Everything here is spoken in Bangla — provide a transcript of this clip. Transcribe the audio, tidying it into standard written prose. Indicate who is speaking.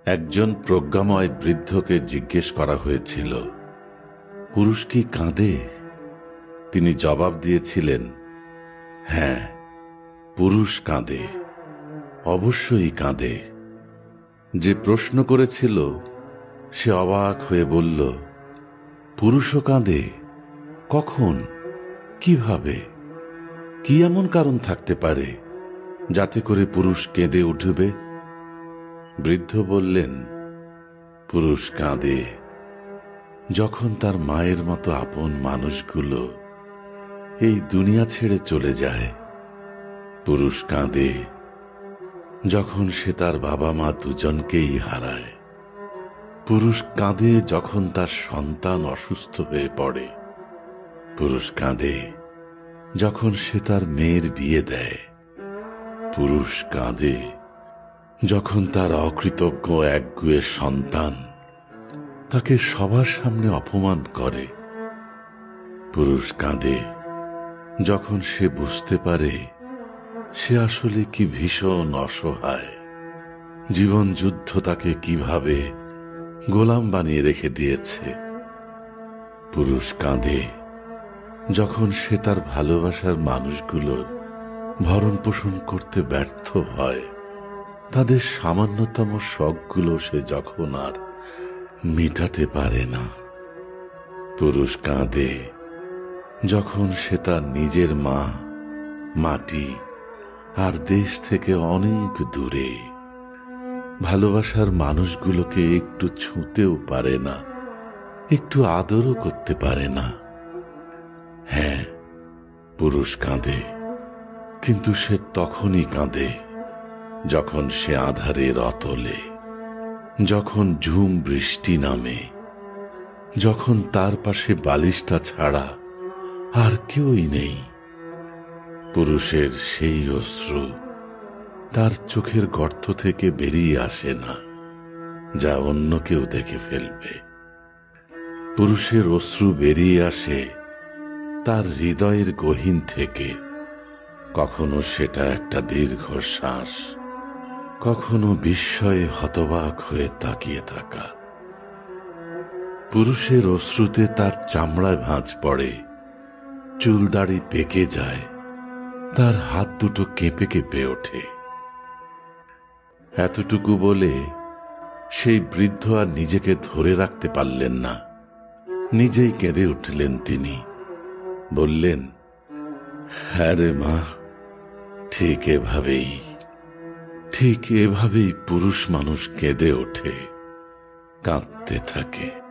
Speaker 1: একজন প্রজ্ঞাময় বৃদ্ধকে জিজ্ঞেস করা হয়েছিল, পুরুষ কি কাঁদে? তিনি জবাব দিয়েছিলেন, হ্যাঁ, পুরুষ কাঁদে, অবশ্যই কাঁদে। যে প্রশ্ন করেছিল সে অবাক হয়ে বলল, পুরুষও কাঁদে? কখন? কিভাবে? কি এমন কারণ থাকতে পারে যাতে করে পুরুষ কেঁদে উঠবে? বৃদ্ধ বললেন, পুরুষ কাঁদে যখন তার মায়ের মতো আপন মানুষগুলো এই দুনিয়া ছেড়ে চলে যায়। পুরুষ কাঁদে যখন সে তার বাবা মা দুজনকেই হারায়। পুরুষ কাঁদে যখন তার সন্তান অসুস্থ হয়ে পড়ে। পুরুষ কাঁদে যখন সে তার মেয়ের বিয়ে দেয়। পুরুষ কাঁদে যখন তার অকৃতজ্ঞ একগুঁয়ে সন্তান তাকে সবার সামনে অপমান করে। পুরুষ কাঁদে যখন সে বুঝতে পারে সে আসলে কি ভীষণ অসহায়, জীবন যুদ্ধ তাকে কিভাবে গোলাম বানিয়ে রেখে দিয়েছে। পুরুষ কাঁদে যখন সে তার ভালোবাসার মানুষগুলোর ভরণ পোষণ করতে ব্যর্থ হয়। তাদের সামান্যতম শখগুলো সে যখন আর মেটাতে পারে না। পুরুষ কাঁদে যখন সে তার নিজের মা, মাটি আর দেশ থেকে অনেক দূরে। ভালোবাসার মানুষগুলোকে একটু ছুঁতেও পারে না, একটু আদরও করতে পারে না। হ্যাঁ, পুরুষ কাঁদে, কিন্তু সে তখনই কাঁদে যখন সে আঁধারের অতলে, যখন ঝুম বৃষ্টি নামে, যখন তার পাশে বালিশটা ছাড়া আর কেউই নেই। পুরুষের সেই অশ্রু তার চোখের গর্ত থেকে বেরিয়ে আসে না, যা অন্য কেউ দেখে ফেলবে। পুরুষের অশ্রু বেরিয়ে আসে তার হৃদয়ের গহীন থেকে। কখনো সেটা একটা দীর্ঘশ্বাস, কখনো বিস্ময়ে হতবাক হয়ে তাকিয়ে থাকা। পুরুষের অশ্রুতে তার চামড়ায় ভাঁজ পড়ে, চুল দাড়ি পেকে যায়, তার হাত দুটো কেঁপে কেঁপে ওঠে। এতটুকু বলে সেই বৃদ্ধ আর নিজেকে ধরে রাখতে পারলেন না, নিজেই কেঁদে উঠলেন। তিনি বললেন, হ্যাঁ রে মা, ঠিক এভাবেই পুরুষ মানুষ কেঁদে ওঠে, কাঁদতে থাকে।